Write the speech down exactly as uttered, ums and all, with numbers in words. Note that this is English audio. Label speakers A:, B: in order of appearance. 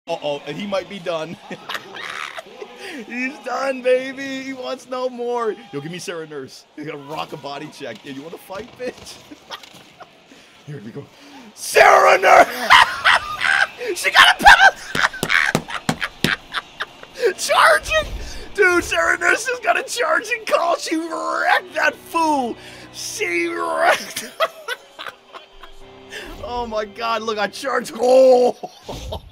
A: Uh-oh, and he might be done. He's done, baby. He wants no more. Yo, give me Sarah Nurse. You gotta rock a body check. Yeah, you want to fight, bitch? Here we go. Sarah Nurse! She got a penalty! Charging! Dude, Sarah Nurse has got a charging call. She wrecked that fool. She wrecked. Oh my God, look, I charged. Oh!